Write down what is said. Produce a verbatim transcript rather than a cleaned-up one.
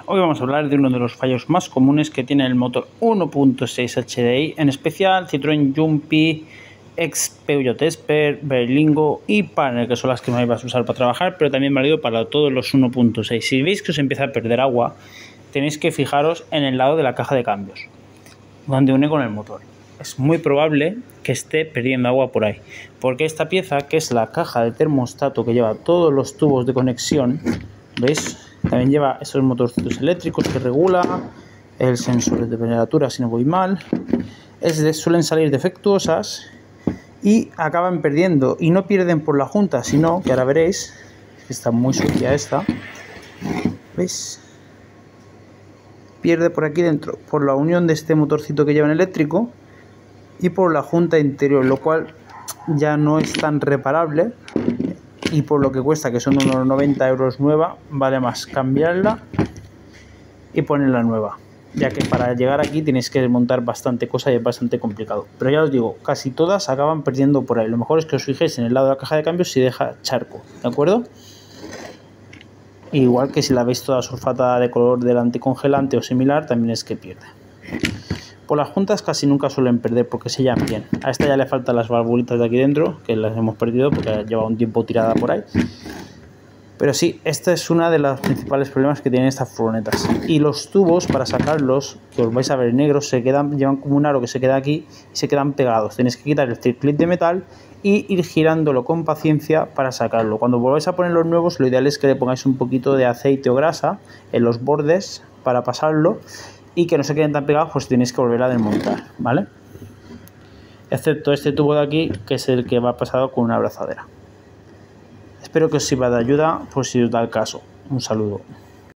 Hoy vamos a hablar de uno de los fallos más comunes que tiene el motor uno punto seis H D I, en especial Citroën Jumpy, ex Peugeot Esper, Berlingo y Pioneer, que son las que más vas a usar para trabajar, pero también válido para todos los uno punto seis. Si veis que os empieza a perder agua, tenéis que fijaros en el lado de la caja de cambios, donde une con el motor. Es muy probable que esté perdiendo agua por ahí, porque esta pieza, que es la caja de termostato que lleva todos los tubos de conexión, ¿veis? También lleva esos motorcitos eléctricos que regula, el sensor de temperatura si no voy mal, es de, suelen salir defectuosas y acaban perdiendo, y no pierden por la junta, sino que ahora veréis que está muy sucia esta, ¿veis? Pierde por aquí dentro, por la unión de este motorcito que lleva en eléctrico y por la junta interior, lo cual ya no es tan reparable. Y por lo que cuesta, que son unos noventa euros nueva, vale más cambiarla y ponerla nueva, ya que para llegar aquí tenéis que desmontar bastante cosa y es bastante complicado. Pero ya os digo, casi todas acaban perdiendo por ahí. Lo mejor es que os fijéis en el lado de la caja de cambios si deja charco, ¿de acuerdo? Igual que si la veis toda sulfata de color del anticongelante o similar, también es que pierde. Por las juntas casi nunca suelen perder porque se sellan bien. A esta ya le faltan las valvulitas de aquí dentro, que las hemos perdido porque lleva un tiempo tirada por ahí. Pero sí, esta es una de los principales problemas que tienen estas furgonetas. Y los tubos, para sacarlos, que os vais a ver negros, se quedan, llevan como un aro que se queda aquí y se quedan pegados. Tenéis que quitar el clip de metal y ir girándolo con paciencia para sacarlo. Cuando volváis a poner los nuevos, lo ideal es que le pongáis un poquito de aceite o grasa en los bordes para pasarlo y que no se queden tan pegados, pues tenéis que volver a desmontar, ¿vale? Excepto este tubo de aquí, que es el que va pasado con una abrazadera. Espero que os sirva de ayuda por si os da el caso. Un saludo.